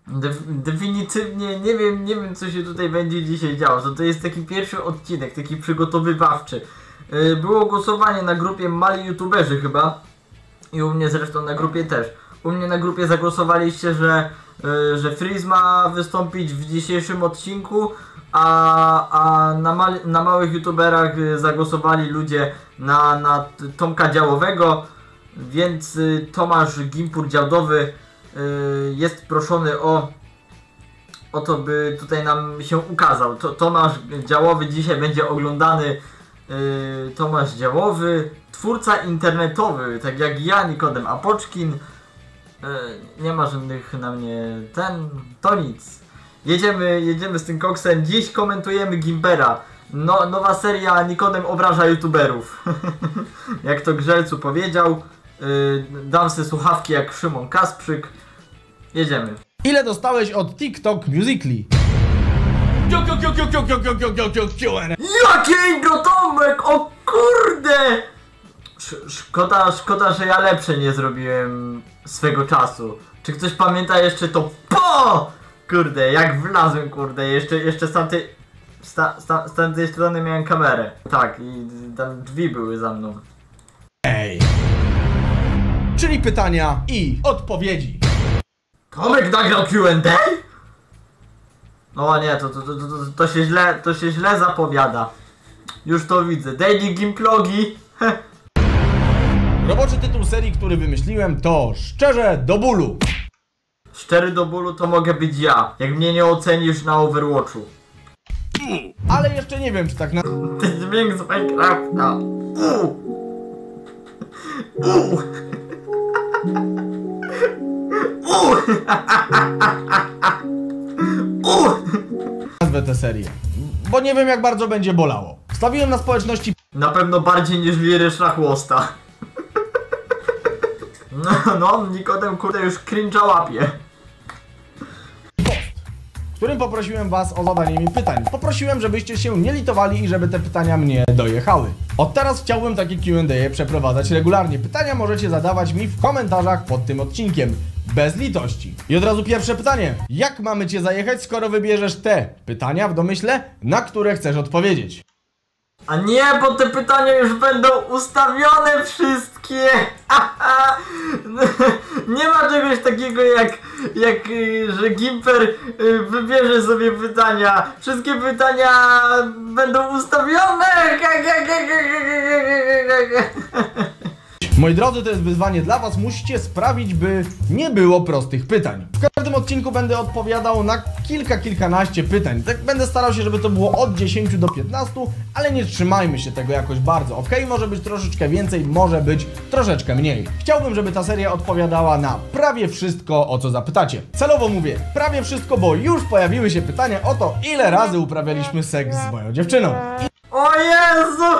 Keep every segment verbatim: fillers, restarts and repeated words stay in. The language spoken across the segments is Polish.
De definitywnie nie wiem, nie wiem co się tutaj będzie dzisiaj działo. To, to jest taki pierwszy odcinek, taki przygotowywawczy. Yy, było głosowanie na grupie Mali YouTuberzy chyba. I u mnie zresztą na grupie też. U mnie na grupie zagłosowaliście, że, yy, że Freeze ma wystąpić w dzisiejszym odcinku, a, a na, ma na małych YouTuberach yy, zagłosowali ludzie na, na Tomka Działowego, więc yy, Tomasz Gimpur Działdowy yy, jest proszony o, o to, by tutaj nam się ukazał. To, Tomasz Działowy dzisiaj będzie oglądany. Yy, Tomasz Działowy, twórca internetowy, tak jak ja, Nikodem Apoczkin. Yy, nie ma żadnych na mnie ten, to nic. Jedziemy, jedziemy z tym koksem. Dziś komentujemy Gimpera. No, nowa seria Nikodem obraża youtuberów. Jak to Grzelcu powiedział. Yy, dam sobie słuchawki jak Szymon Kasprzyk. Jedziemy. Ile dostałeś od TikTok Musical.ly? Jakie intro, Tomek! O kurde! Sz szkoda, szkoda, że ja lepsze nie zrobiłem swego czasu. Czy ktoś pamięta jeszcze to po? Kurde, jak wlazłem, kurde, jeszcze, jeszcze z tamtej, sta, sta, z tamtej strony miałem kamerę. Tak, i tam drzwi były za mną. Ej. Czyli pytania i odpowiedzi. Tomek nagrał Q and A? No nie, to, to, to, to, to, się źle, to się źle zapowiada. Już to widzę. Daily Gimplogi. Roboczy tytuł serii, który wymyśliłem, to Szczerze do bólu. Szczery do bólu to mogę być ja, jak mnie nie ocenisz na Overwatchu. Ale jeszcze nie wiem, czy tak na... Ten dźwięk z Minecrafta. Uuu. Uuu. Uuu. Uuu. nazwę tę serię, bo nie wiem, jak bardzo będzie bolało. Wstawiłem na społeczności na pewno bardziej niż liry szlachłosta. No, no, Nikodem kurde już cringe'a łapie. w którym poprosiłem was o zadanie mi pytań. Poprosiłem, żebyście się nie litowali i żeby te pytania mnie dojechały. Od teraz chciałbym takie Q and A przeprowadzać regularnie. Pytania możecie zadawać mi w komentarzach pod tym odcinkiem. Bez litości. I od razu pierwsze pytanie. Jak mamy cię zajechać, skoro wybierzesz te pytania w domyśle, na które chcesz odpowiedzieć? A nie, bo te pytania już będą ustawione wszystkie. Nie ma czegoś takiego jak, jak że Gimper wybierze sobie pytania. Wszystkie pytania będą ustawione. Moi drodzy, to jest wyzwanie dla was. Musicie sprawić, by nie było prostych pytań. W każdym odcinku będę odpowiadał na kilka, kilkanaście pytań. Tak będę starał się, żeby to było od dziesięciu do piętnastu, ale nie trzymajmy się tego jakoś bardzo. Ok, może być troszeczkę więcej, może być troszeczkę mniej. Chciałbym, żeby ta seria odpowiadała na prawie wszystko, o co zapytacie. Celowo mówię prawie wszystko, bo już pojawiły się pytania o to, ile razy uprawialiśmy seks z moją dziewczyną. O Jezu!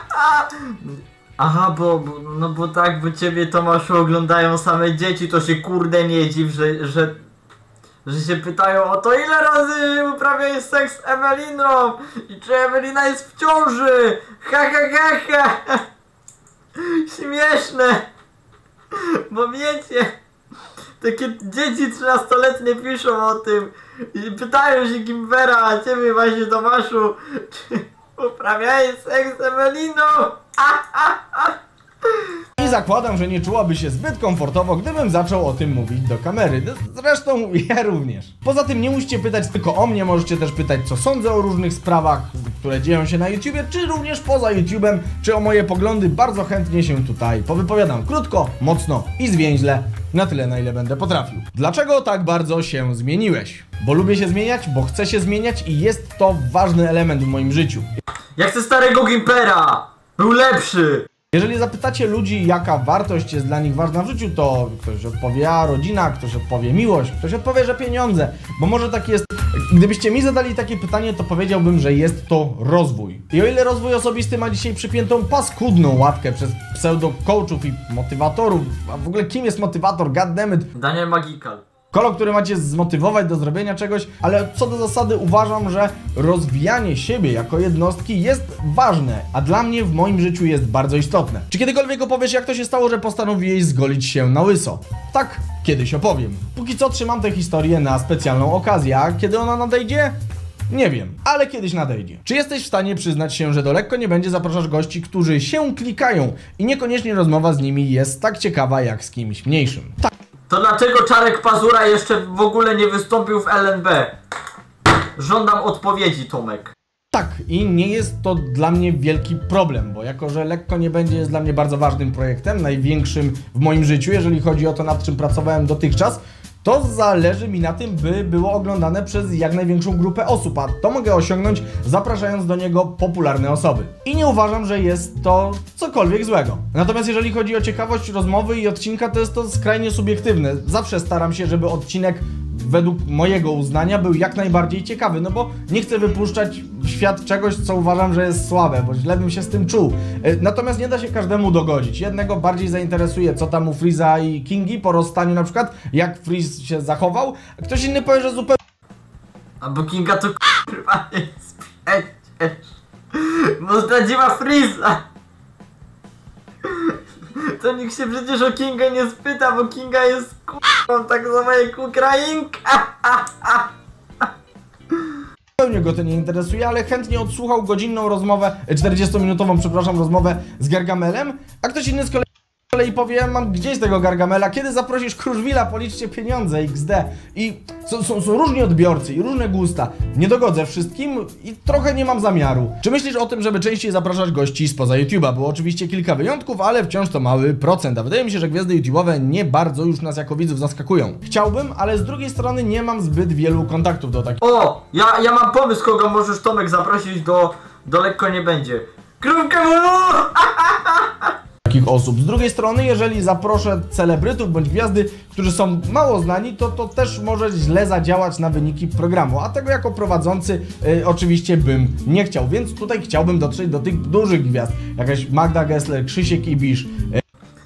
Aha, bo, bo, no bo tak, bo ciebie, Tomaszu, oglądają same dzieci, to się kurde nie dziw, że, że, że się pytają o to, ile razy uprawiałeś seks z Eweliną i czy Ewelina jest w ciąży. Ha ha ha ha. Śmieszne. Bo wiecie, takie dzieci trzynastoletnie piszą o tym i pytają się Gimpera, a ciebie właśnie, Tomaszu, czy uprawiałeś seks z Eweliną. I zakładam, że nie czułaby się zbyt komfortowo, gdybym zaczął o tym mówić do kamery. Zresztą ja również. Poza tym nie musicie pytać tylko o mnie, możecie też pytać, co sądzę o różnych sprawach, które dzieją się na YouTubie, czy również poza YouTubem, czy o moje poglądy. Bardzo chętnie się tutaj powypowiadam krótko, mocno i zwięźle, na tyle, na ile będę potrafił. Dlaczego tak bardzo się zmieniłeś? Bo lubię się zmieniać, bo chcę się zmieniać i jest to ważny element w moim życiu. Ja chcę starego Gimpera! Był lepszy! Jeżeli zapytacie ludzi, jaka wartość jest dla nich ważna w życiu, to ktoś odpowie, a rodzina, ktoś odpowie miłość, ktoś odpowie, że pieniądze, bo może tak jest. Gdybyście mi zadali takie pytanie, to powiedziałbym, że jest to rozwój. I o ile rozwój osobisty ma dzisiaj przypiętą paskudną łatkę przez pseudo-coachów i motywatorów, a w ogóle kim jest motywator, goddammit? Daniel Magikal. Kolo, który macie zmotywować do zrobienia czegoś, ale co do zasady uważam, że rozwijanie siebie jako jednostki jest ważne, a dla mnie w moim życiu jest bardzo istotne. Czy kiedykolwiek opowiesz, jak to się stało, że postanowiłeś zgolić się na łyso? Tak, kiedyś opowiem. Póki co trzymam tę historię na specjalną okazję, a kiedy ona nadejdzie? Nie wiem, ale kiedyś nadejdzie. Czy jesteś w stanie przyznać się, że do Lekko Nie Będzie zapraszasz gości, którzy się klikają i niekoniecznie rozmowa z nimi jest tak ciekawa jak z kimś mniejszym? Tak. To dlaczego Czarek Pazura jeszcze w ogóle nie wystąpił w L N B? Żądam odpowiedzi, Tomek. Tak, i nie jest to dla mnie wielki problem, bo jako że Lekko Nie Będzie jest dla mnie bardzo ważnym projektem, największym w moim życiu, jeżeli chodzi o to, nad czym pracowałem dotychczas, to zależy mi na tym, by było oglądane przez jak największą grupę osób, a to mogę osiągnąć, zapraszając do niego popularne osoby. I nie uważam, że jest to cokolwiek złego. Natomiast jeżeli chodzi o ciekawość rozmowy i odcinka, to jest to skrajnie subiektywne. Zawsze staram się, żeby odcinek według mojego uznania był jak najbardziej ciekawy, no bo nie chcę wypuszczać w świat czegoś, co uważam, że jest słabe, bo źle bym się z tym czuł. Natomiast nie da się każdemu dogodzić. Jednego bardziej zainteresuje, co tam u Freeza i Kingi po rozstaniu na przykład, jak Freeze się zachował, a ktoś inny powie, że zupełnie... A bo Kinga to k***a jest przecież. Bo zdradziła Freeza. To nikt się przecież o Kingę nie spyta, bo Kinga jest k***ą tak samo jak Ukrainka. Zupełnie go to nie interesuje, ale chętnie odsłuchał godzinną rozmowę, czterdziestominutową, przepraszam, rozmowę z Gargamelem, a ktoś inny z kolei i powie, mam gdzieś tego Gargamela, kiedy zaprosisz Kruszwila, policzcie pieniądze, iks de. I są, są, są różni odbiorcy i różne gusta. Nie dogodzę wszystkim i trochę nie mam zamiaru. Czy myślisz o tym, żeby częściej zapraszać gości spoza YouTube'a? Było oczywiście kilka wyjątków, ale wciąż to mały procent, a wydaje mi się, że gwiazdy YouTube'owe nie bardzo już nas jako widzów zaskakują. Chciałbym, ale z drugiej strony nie mam zbyt wielu kontaktów do takich. O, ja, ja mam pomysł, kogo możesz, Tomek, zaprosić do, do Lekko Nie Będzie. Krówkę takich osób. Z drugiej strony, jeżeli zaproszę celebrytów bądź gwiazdy, którzy są mało znani, to to też może źle zadziałać na wyniki programu, a tego jako prowadzący y, oczywiście bym nie chciał, więc tutaj chciałbym dotrzeć do tych dużych gwiazd, jakaś Magda Gessler, Krzysiek Ibisz. Y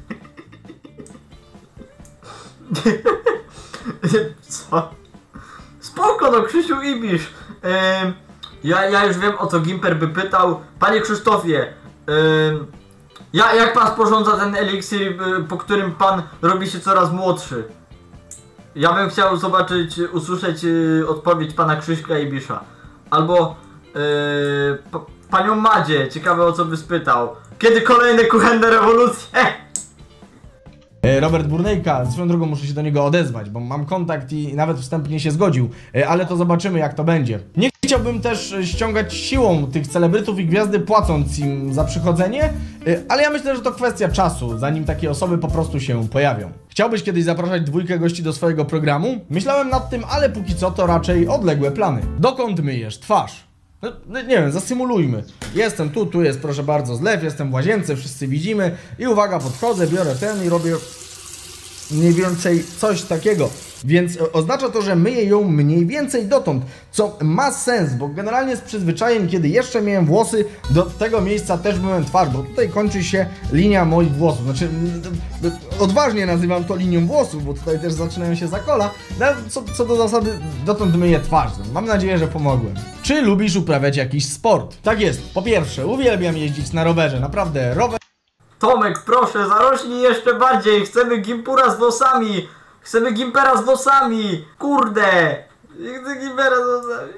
Co? Spoko, no Krzysiu Ibisz. Ym, ja, ja już wiem, o co Gimper by pytał. Panie Krzysztofie, ym, Ja, jak pan sporządza ten eliksir, po którym pan robi się coraz młodszy? Ja bym chciał zobaczyć, usłyszeć yy, odpowiedź pana Krzyśka Ibisza. Albo yy, panią Madzie, ciekawe o co by spytał. Kiedy kolejne kuchenne rewolucje? Robert Burnejka, swoją drogą muszę się do niego odezwać, bo mam kontakt i nawet wstępnie się zgodził, ale to zobaczymy, jak to będzie. Nie chciałbym też ściągać siłą tych celebrytów i gwiazdy, płacąc im za przychodzenie, ale ja myślę, że to kwestia czasu, zanim takie osoby po prostu się pojawią. Chciałbyś kiedyś zapraszać dwójkę gości do swojego programu? Myślałem nad tym, ale póki co to raczej odległe plany. Dokąd myjesz twarz? No, no, nie wiem, zasymulujmy. Jestem tu, tu jest proszę bardzo zlew, jestem w łazience, wszyscy widzimy i uwaga, podchodzę, biorę ten i robię mniej więcej coś takiego. Więc oznacza to, że myję ją mniej więcej dotąd, co ma sens, bo generalnie z przyzwyczajeń, kiedy jeszcze miałem włosy, do tego miejsca też myłem twarz, bo tutaj kończy się linia moich włosów. Znaczy, odważnie nazywam to linią włosów, bo tutaj też zaczynają się zakola, no, co, co do zasady dotąd myję twarz. Mam nadzieję, że pomogłem. Czy lubisz uprawiać jakiś sport? Tak jest. Po pierwsze, uwielbiam jeździć na rowerze, naprawdę, rower... Tomek, proszę, zarośnij jeszcze bardziej, chcemy gimpura z włosami! Chcemy gimpera z włosami! Kurde! Chcę gimpera z włosami!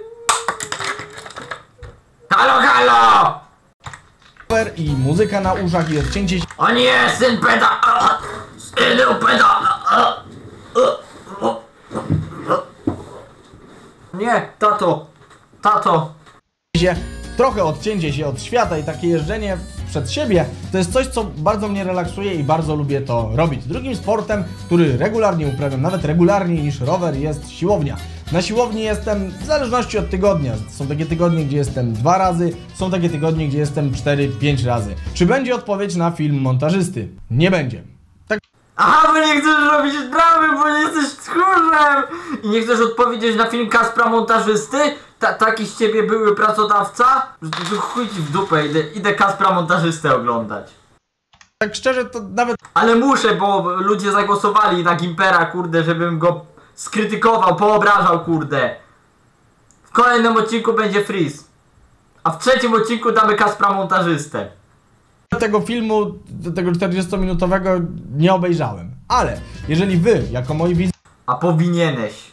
Halo, halo! I muzyka na uszach i odcięcie się... O nie, syn peda! Synu peda! Nie, tato! Tato! Trochę odcięcie się od świata i takie jeżdżenie przed siebie to jest coś, co bardzo mnie relaksuje i bardzo lubię to robić. Drugim sportem, który regularnie uprawiam, nawet regularniej niż rower, jest siłownia. Na siłowni jestem w zależności od tygodnia. Są takie tygodnie, gdzie jestem dwa razy, są takie tygodnie, gdzie jestem cztery pięć razy. Czy będzie odpowiedź na film montażysty? Nie będzie. Tak. Aha, bo nie chcesz robić dramy, bo nie jesteś tchórzem! I nie chcesz odpowiedzieć na film Kaspra montażysty? Ta, taki z ciebie były pracodawca? Chuj ci w dupę, idę, idę Kaspra montażystę oglądać. Tak szczerze to nawet... Ale muszę, bo ludzie zagłosowali na Gimpera, kurde, żebym go skrytykował, poobrażał, kurde. W kolejnym odcinku będzie Freeze. A w trzecim odcinku damy Kaspra montażystę. Tego filmu, tego czterdziestominutowego nie obejrzałem. Ale jeżeli wy, jako moi widzowie... A powinieneś.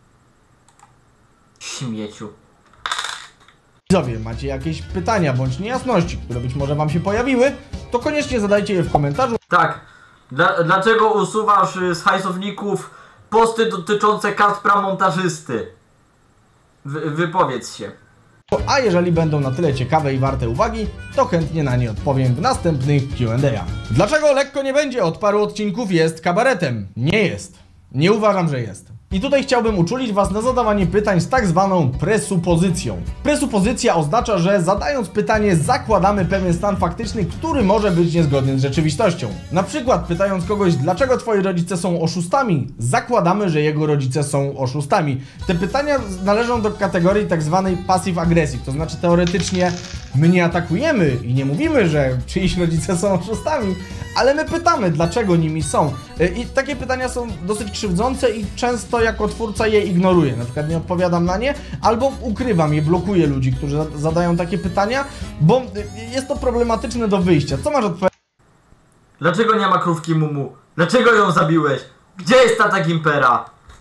Śmieciu. Widzowie, macie jakieś pytania bądź niejasności, które być może wam się pojawiły, to koniecznie zadajcie je w komentarzu. Tak. Dla, dlaczego usuwasz y, z hajsowników posty dotyczące Kaspra montażysty? Wy, wypowiedz się. A jeżeli będą na tyle ciekawe i warte uwagi, to chętnie na nie odpowiem w następnych Q and A. Dlaczego Lekko nie będzie od paru odcinków jest kabaretem? Nie jest. Nie uważam, że jest. I tutaj chciałbym uczulić was na zadawanie pytań z tak zwaną presupozycją. Presupozycja oznacza, że zadając pytanie zakładamy pewien stan faktyczny, który może być niezgodny z rzeczywistością. Na przykład pytając kogoś, dlaczego twoi rodzice są oszustami, zakładamy, że jego rodzice są oszustami. Te pytania należą do kategorii tak zwanej passive aggressive, to znaczy teoretycznie my nie atakujemy i nie mówimy, że czyjś rodzice są oszustami, ale my pytamy, dlaczego nimi są. I takie pytania są dosyć krzywdzące i często jako twórca je ignoruję. Na przykład nie odpowiadam na nie, albo ukrywam je, blokuję ludzi, którzy zadają takie pytania, bo jest to problematyczne do wyjścia. Co masz odpowiedzieć? Dlaczego nie ma krówki Mumu? Dlaczego ją zabiłeś? Gdzie jest tata Gimpera?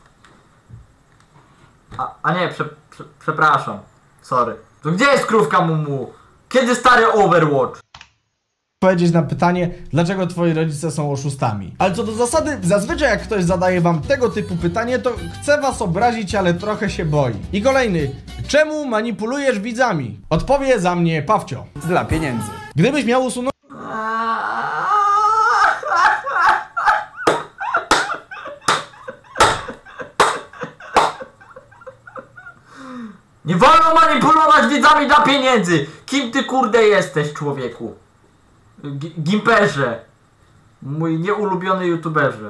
A, a nie, prze, prze, przepraszam. Sorry. To gdzie jest krówka Mumu? Kiedy stary Overwatch? Powiedzieć na pytanie, dlaczego twoi rodzice są oszustami. Ale co do zasady, zazwyczaj jak ktoś zadaje wam tego typu pytanie, to chce was obrazić, ale trochę się boi. I kolejny, czemu manipulujesz widzami? Odpowie za mnie Pawcio. Dla pieniędzy. Gdybyś miał usunąć... Nie wolno manipulować widzami dla pieniędzy! Kim ty kurde jesteś, człowieku? G Gimperze. Mój nieulubiony youtuberze.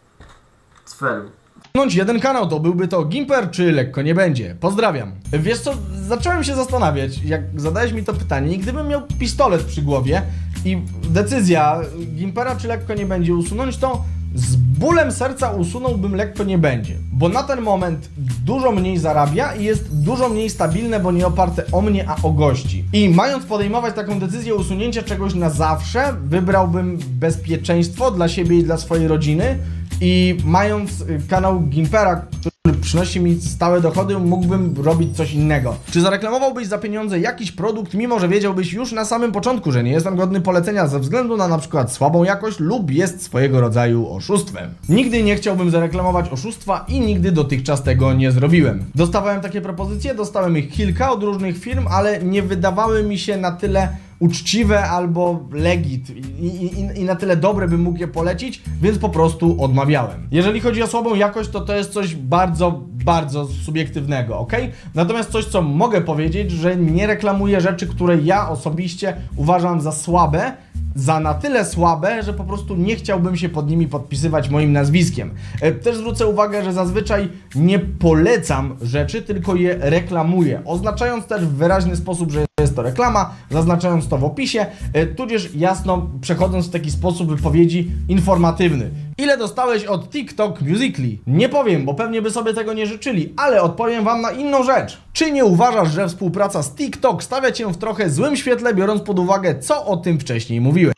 Cfelu. jeden kanał, to byłby to Gimper, czy Lekko nie będzie? Pozdrawiam. Wiesz co, zacząłem się zastanawiać, jak zadałeś mi to pytanie i gdybym miał pistolet przy głowie i decyzja Gimpera, czy Lekko nie będzie usunąć, to z bólem serca usunąłbym Lekko nie będzie, bo na ten moment dużo mniej zarabia i jest dużo mniej stabilne, bo nie oparte o mnie, a o gości. I mając podejmować taką decyzję usunięcia czegoś na zawsze, wybrałbym bezpieczeństwo dla siebie i dla swojej rodziny i mając kanał Gimpera, który przynosi mi stałe dochody, mógłbym robić coś innego. Czy zareklamowałbyś za pieniądze jakiś produkt, mimo że wiedziałbyś już na samym początku, że nie jest on godny polecenia ze względu na na przykład słabą jakość lub jest swojego rodzaju oszustwem? Nigdy nie chciałbym zareklamować oszustwa i nigdy dotychczas tego nie zrobiłem. Dostawałem takie propozycje, dostałem ich kilka od różnych firm, ale nie wydawały mi się na tyle uczciwe albo legit i, i, i na tyle dobre, bym mógł je polecić, więc po prostu odmawiałem. Jeżeli chodzi o słabą jakość, to to jest coś bardzo, bardzo subiektywnego, ok? Natomiast coś, co mogę powiedzieć, że nie reklamuję rzeczy, które ja osobiście uważam za słabe, za na tyle słabe, że po prostu nie chciałbym się pod nimi podpisywać moim nazwiskiem. Też zwrócę uwagę, że zazwyczaj nie polecam rzeczy, tylko je reklamuję, oznaczając też w wyraźny sposób, że jest to reklama, zaznaczając to w opisie, tudzież jasno przechodząc w taki sposób wypowiedzi informatywny. Ile dostałeś od TikTok Musical.ly? Nie powiem, bo pewnie by sobie tego nie życzyli, ale odpowiem wam na inną rzecz. Czy nie uważasz, że współpraca z TikTok stawia cię w trochę złym świetle, biorąc pod uwagę, co o tym wcześniej mówiłem?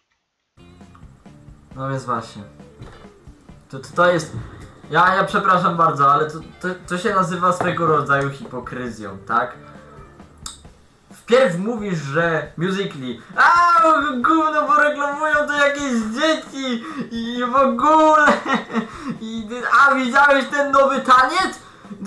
No więc właśnie. To, to, to jest... Ja, ja przepraszam bardzo, ale to, to, to się nazywa swego rodzaju hipokryzją, tak? Wpierw mówisz, że Musical.ly, a gówno, bo reklamują to jakieś dzieci i w ogóle i, a widziałeś ten nowy taniec?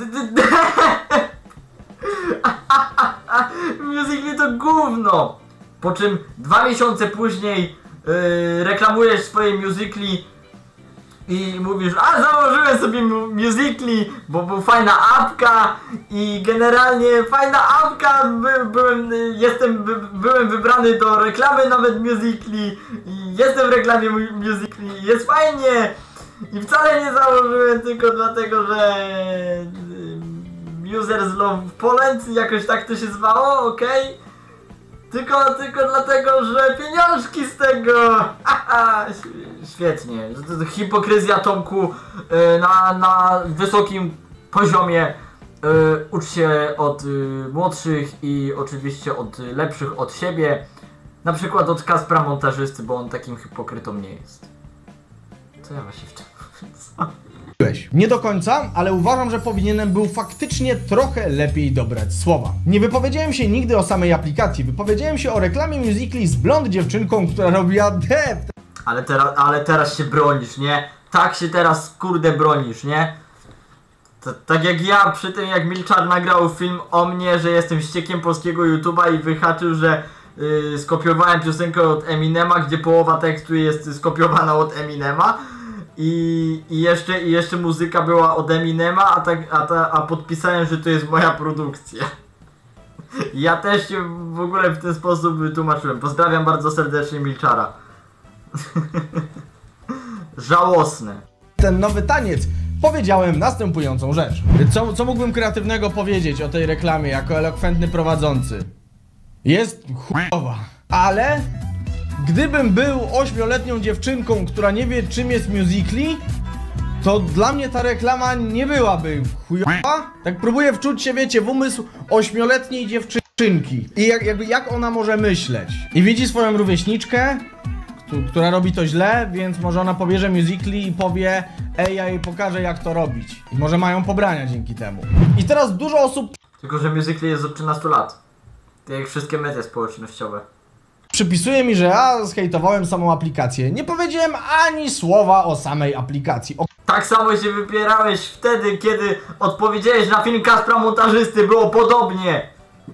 Musical.ly to gówno. Po czym dwa miesiące później yy, reklamujesz swoje Musical.ly i mówisz, a założyłem sobie Musical.ly, bo była fajna apka i generalnie fajna apka, by, byłem, jestem, by, byłem wybrany do reklamy nawet Musical.ly i jestem w reklamie Musical.ly, jest fajnie i wcale nie założyłem tylko dlatego, że Users Love Poland, jakoś tak to się zwało, okej? Okay? Tylko, tylko dlatego, że pieniążki z tego! Haha, świetnie. Hipokryzja, Tomku, na, na wysokim poziomie. Ucz się od młodszych i oczywiście od lepszych od siebie. Na przykład od Kaspra montażysty, bo on takim hipokrytą nie jest. Co ja właśnie w tym Nie do końca, ale uważam, że powinienem był faktycznie trochę lepiej dobrać słowa. Nie wypowiedziałem się nigdy o samej aplikacji, wypowiedziałem się o reklamie Musical.ly z blond dziewczynką, która robiła dep. Ale teraz, ale teraz się bronisz, nie? Tak się teraz kurde bronisz, nie? To, tak jak ja przy tym, jak Milczar nagrał film o mnie, że jestem ściekiem polskiego YouTube'a i wyhaczył, że yy, skopiowałem piosenkę od Eminema, gdzie połowa tekstu jest skopiowana od Eminema. I, i, jeszcze, I jeszcze muzyka była od Eminema, a, tak, a, ta, a podpisałem, że to jest moja produkcja. Ja też się w ogóle w ten sposób wytłumaczyłem. Pozdrawiam bardzo serdecznie Milczara. Żałosne. Ten nowy taniec powiedziałem następującą rzecz. Co, co mógłbym kreatywnego powiedzieć o tej reklamie jako elokwentny prowadzący? Jest chujowa, ale... Gdybym był ośmioletnią dziewczynką, która nie wie czym jest Musical.ly, to dla mnie ta reklama nie byłaby chujowa. Tak próbuję wczuć się, wiecie, w umysł ośmioletniej dziewczynki. I jak, jakby jak ona może myśleć. I widzi swoją rówieśniczkę, która robi to źle, więc może ona pobierze Musical.ly i powie: ej, ja jej pokażę jak to robić. I może mają pobrania dzięki temu. I teraz dużo osób... Tylko że Musical.ly jest od trzynastu lat. Tak jak wszystkie media społecznościowe. Przypisuje mi, że ja zhejtowałem samą aplikację. Nie powiedziałem ani słowa o samej aplikacji. O... Tak samo się wypierałeś wtedy, kiedy odpowiedziałeś na film Kaspra montażysty. Było podobnie.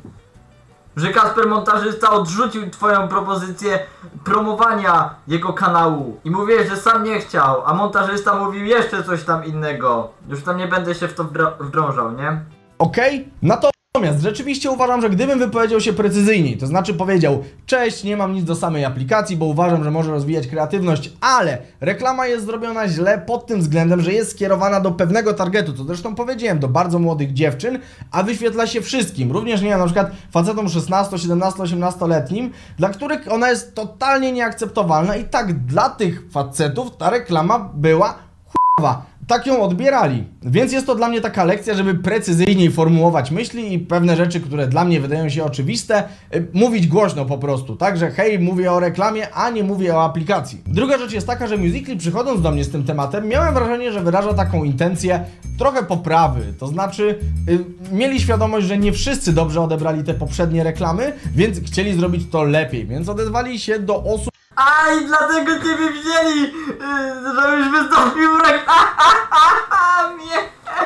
Że Kasper montażysta odrzucił twoją propozycję promowania jego kanału. I mówiłeś, że sam nie chciał, a montażysta mówił jeszcze coś tam innego. Już tam nie będę się w to wdrążał, nie? Okej? Okay? Na to... Natomiast rzeczywiście uważam, że gdybym wypowiedział się precyzyjniej, to znaczy powiedział: cześć, nie mam nic do samej aplikacji, bo uważam, że może rozwijać kreatywność, ale reklama jest zrobiona źle pod tym względem, że jest skierowana do pewnego targetu, co zresztą powiedziałem, do bardzo młodych dziewczyn, a wyświetla się wszystkim, również nie wiem, na przykład facetom szesnasto, siedemnasto, osiemnastoletnim, dla których ona jest totalnie nieakceptowalna i tak dla tych facetów ta reklama była chujowa. Tak ją odbierali. Więc jest to dla mnie taka lekcja, żeby precyzyjniej formułować myśli i pewne rzeczy, które dla mnie wydają się oczywiste, yy, mówić głośno po prostu, tak, że hej, mówię o reklamie, a nie mówię o aplikacji. Druga rzecz jest taka, że Musical.ly, przychodząc do mnie z tym tematem, miałem wrażenie, że wyraża taką intencję trochę poprawy, to znaczy yy, mieli świadomość, że nie wszyscy dobrze odebrali te poprzednie reklamy, więc chcieli zrobić to lepiej, więc odezwali się do osób. A i dlatego ciebie wzięli, yy, żebyś wystąpił w reklamie.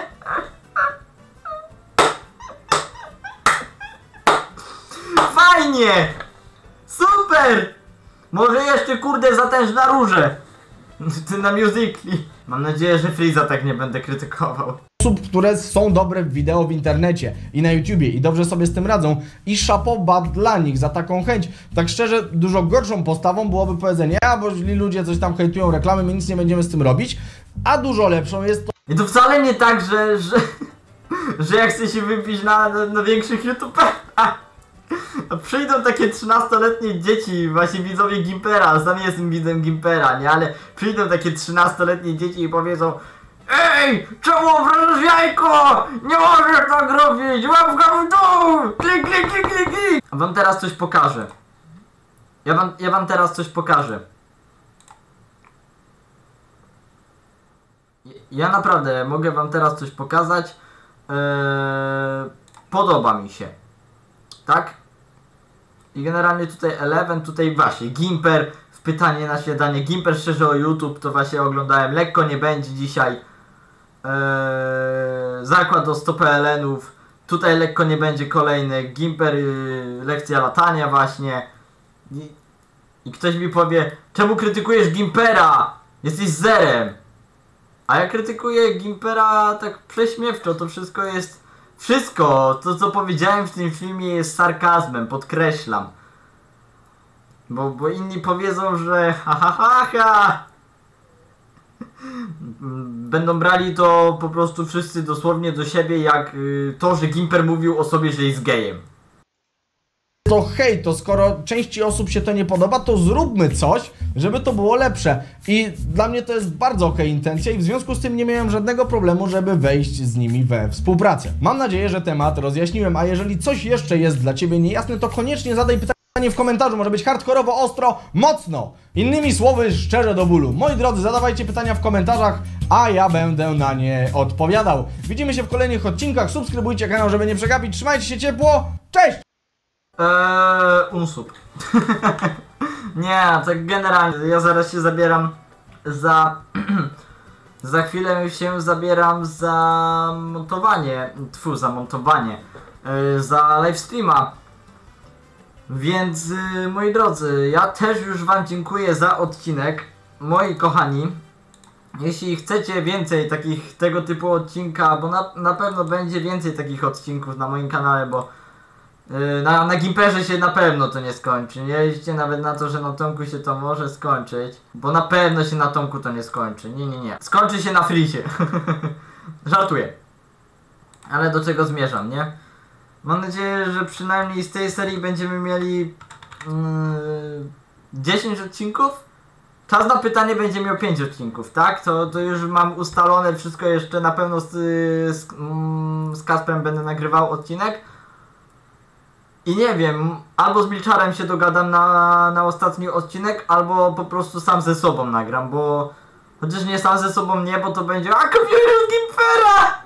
Fajnie! Super! Może jeszcze kurde zatęż na róże. Ty na Musical.ly. Mam nadzieję, że Freeza tak nie będę krytykował. Osób, które są dobre w wideo w internecie i na YouTubie i dobrze sobie z tym radzą i szapoba dla nich za taką chęć. Tak szczerze, dużo gorszą postawą byłoby powiedzenie: a bo źli ludzie coś tam hejtują reklamy, my nic nie będziemy z tym robić, a dużo lepszą jest to... I to wcale nie tak, że, że, że jak chcę się wypić na, na, na większych YouTuberach. Przyjdą takie trzynastoletnie dzieci, właśnie widzowie Gimpera, sam nie jestem widzem Gimpera, nie? Ale przyjdą takie trzynastoletnie dzieci i powiedzą: ej, czemu obrażasz jajko? Nie możesz tak robić! Łapka w dół! Klik, klik, klik, klik, klik! A wam teraz coś pokażę. Ja wam, ja wam teraz coś pokażę. Ja naprawdę mogę wam teraz coś pokazać. Eee, podoba mi się. Tak? I generalnie tutaj Eleven, tutaj właśnie Gimper w pytanie na śniadanie. Gimper szczerze o YouTube to właśnie oglądałem. Lekko nie będzie dzisiaj. Eee, zakład o sto P L N-ów. Tutaj lekko nie będzie kolejny. Gimper, yy, lekcja latania właśnie. I, I ktoś mi powie: czemu krytykujesz Gimpera? Jesteś zerem. A ja krytykuję Gimpera tak prześmiewczo. To wszystko jest... Wszystko, to co powiedziałem w tym filmie jest sarkazmem, podkreślam. Bo, bo inni powiedzą, że ha ha ha ha. Będą brali to po prostu wszyscy dosłownie do siebie, jak y, to, że Gimper mówił o sobie, że jest gejem. to hej, to skoro części osób się to nie podoba, to zróbmy coś, żeby to było lepsze. I dla mnie to jest bardzo okej intencja i w związku z tym nie miałem żadnego problemu, żeby wejść z nimi we współpracę. Mam nadzieję, że temat rozjaśniłem, a jeżeli coś jeszcze jest dla ciebie niejasne, to koniecznie zadaj pytanie w komentarzu, może być hardkorowo, ostro, mocno. Innymi słowy, szczerze do bólu. Moi drodzy, zadawajcie pytania w komentarzach, a ja będę na nie odpowiadał. Widzimy się w kolejnych odcinkach, subskrybujcie kanał, żeby nie przegapić, trzymajcie się ciepło, cześć! Eee, unsub. Nie, tak generalnie, ja zaraz się zabieram za... za chwilę się zabieram za montowanie, tfu, za montowanie, yy, za livestreama. Więc yy, moi drodzy, ja też już wam dziękuję za odcinek, moi kochani. Jeśli chcecie więcej takich, tego typu odcinka, bo na, na pewno będzie więcej takich odcinków na moim kanale, bo yy, na, na Gimperze się na pewno to nie skończy. Nie liczcie nawet na to, że na Tomku się to może skończyć, bo na pewno się na Tomku to nie skończy. Nie, nie, nie. Skończy się na Frizie. Żartuję. Ale do czego zmierzam, nie? Mam nadzieję, że przynajmniej z tej serii będziemy mieli yy, dziesięć odcinków. Czas na pytanie będzie miał pięć odcinków, tak? To, to już mam ustalone wszystko, jeszcze na pewno z, z, z Kasprem będę nagrywał odcinek. I nie wiem, albo z Milczarem się dogadam na, na ostatni odcinek, albo po prostu sam ze sobą nagram, bo chociaż nie sam ze sobą nie, bo to będzie a kopiuję z Gimpera!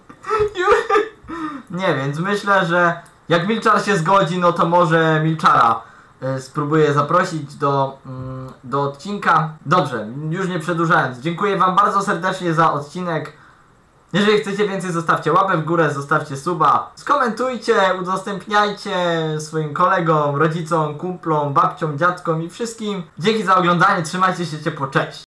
Nie, więc myślę, że jak Milczar się zgodzi, no to może Milczara y, spróbuję zaprosić do, mm, do odcinka. Dobrze, już nie przedłużając, dziękuję wam bardzo serdecznie za odcinek. Jeżeli chcecie więcej, zostawcie łapę w górę, zostawcie suba, skomentujcie, udostępniajcie swoim kolegom, rodzicom, kumplom, babciom, dziadkom i wszystkim. Dzięki za oglądanie, trzymajcie się ciepło, cześć!